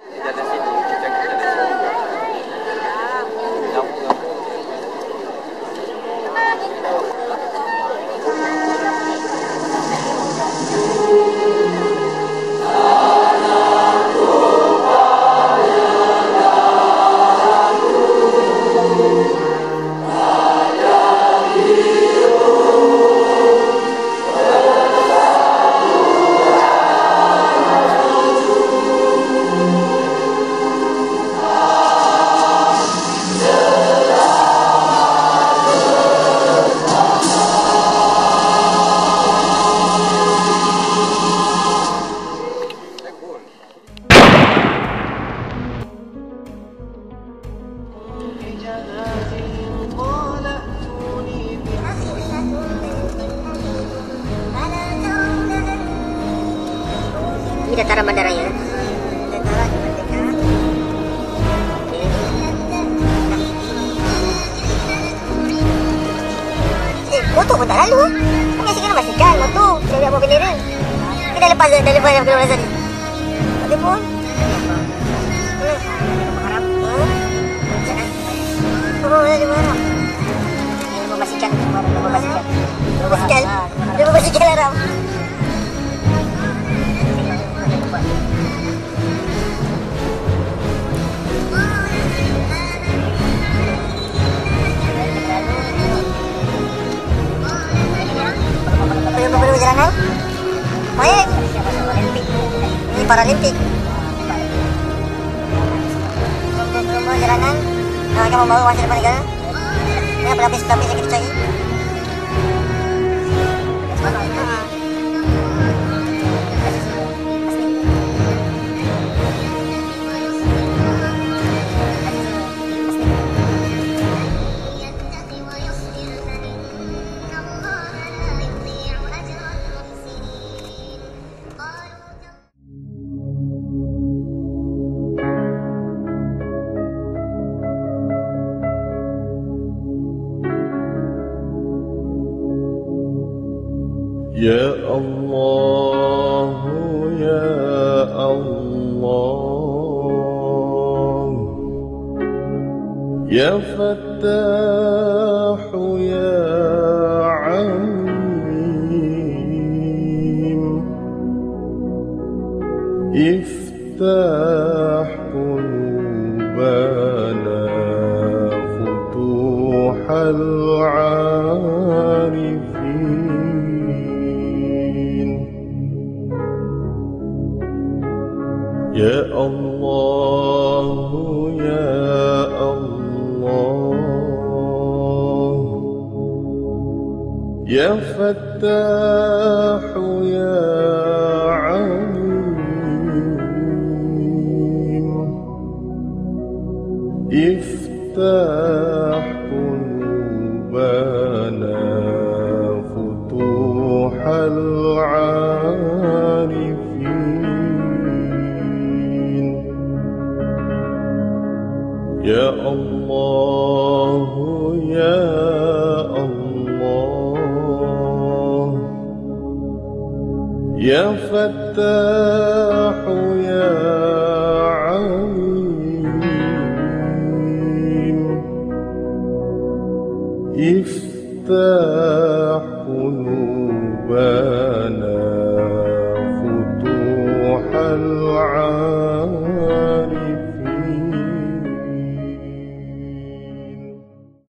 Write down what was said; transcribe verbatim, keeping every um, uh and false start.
Jalan sini, kita jalan sini. Kamu kamu. Ini dataran bandaranya. Dataran Merdeka. Okey. Eh, motor pun tak lalu. Kami asyik kena pastikan motor. Saya lihat buat bendera. Kita dah lepas dah lepas dah keluar tadi. Ada pun. Harap. Oh, ada harap. Dia pastikan, dia pastikan. Dia pastikan. Dia pastikan harap. Perjalanan baik. Ini Paralimpik. Perjalanan akan membawa masa depan negara. Ini pelapis-pelapis yang kita cari. Ya Allah, Ya Allah, Ya Fattah, Ya Alim, Iftah qulubana futuhal arifin. Ya Allah, Ya Allah, Ya Fattah, Ya Alim, Iftah qulubana futuhal arifin. Ya Allah, Ya Allah, Ya Fattah, Ya Alim, Iftah qulubana